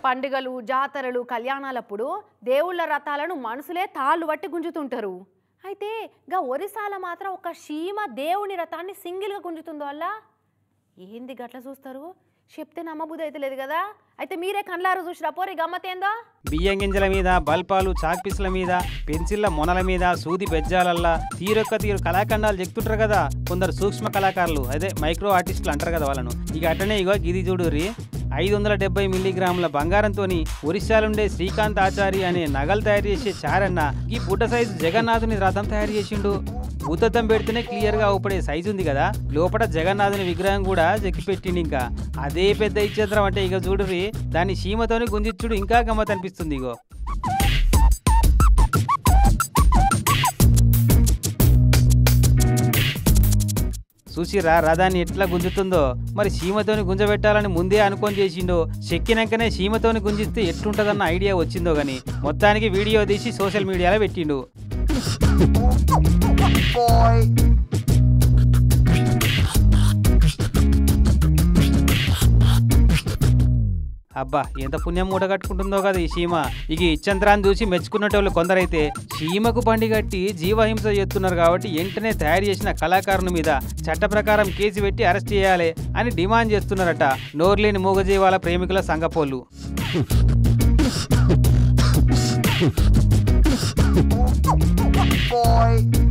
పండుగలు జాతరలు కళ్యాణాలప్పుడు దేవుళ్ళ రథాలను మనుషులే తాళ్ళు వట్టి గుంజుతుంటారు. అయితే గా ఒరిస్సాల మాత్రం ఒక శీమ దేవుని రథాన్ని సింగిల్గా గుంజుతుందో వల్ల ఏంది గట్ల చూస్తారు? చెప్తే నమ్మబుద్ధి అయితే లేదు కదా. అయితే మీరే కళ్ళారు చూసిరా పోరి గమ్మతేందో. బియ్యం గింజల మీద బల్పాలు చాక్పీసుల మీద పెన్సిళ్ల మొనల మీద సూది బెజ్జాలల్లా తీరొక్క తీరు కళాఖండాలు చెప్తుంటారు కదా కొందరు సూక్ష్మ కళాకారులు, అదే మైక్రో ఆర్టిస్టులు అంటారు కదా వాళ్ళను. ఇక అట్లనే ఇగో గిది చూడుర్రి 570 మిల్లీగ్రాముల బంగారంతో ఒరిస్సాలుండే శ్రీకాంత్ ఆచారి అనే నగలు తయారు చేసే చారన్న ఈ బుడ్డ సైజు జగన్నాథుని రథం తయారు చేసిండు. భూతద్దం పెడితేనే క్లియర్ గా ఊపడే సైజు ఉంది కదా, లోపల జగన్నాథుని విగ్రహం కూడా చెక్కి పెట్టిండు. ఇంకా అదే పెద్ద ఇచ్చేద్రం అంటే ఇక చూడుర్రి దాన్ని సీమతోని గుంజిచ్చుడు ఇంకా గమ్మత్ అనిపిస్తుంది. ఇగో చూసిరా రథాన్ని ఎట్లా గుంజుతుందో. మరి సీమతోని గుంజబెట్టాలని ముందే అనుకొని చేసిండో, చెక్కినాకనే సీమతోని గుంజిస్తే ఎట్లుంటదన్న ఐడియా వచ్చిందో గాని మొత్తానికి వీడియో తీసి సోషల్ మీడియాలో పెట్టిండు. అబ్బా ఎంత పుణ్యం మూట కట్టుకుంటుందో కదా ఈ సీమ. ఇక ఇచ్చంత్రాన్ని చూసి మెచ్చుకున్నటోళ్ళు కొందరైతే సీమకు బండి కట్టి జీవహింస చేస్తున్నారు కాబట్టి వెంటనే తయారు చేసిన కళాకారుని మీద చట్ట ప్రకారం కేసు పెట్టి అరెస్ట్ చేయాలి అని డిమాండ్ చేస్తున్నారట నోర్లేని మూగజీవాల ప్రేమికుల సంఘపోళ్ళు.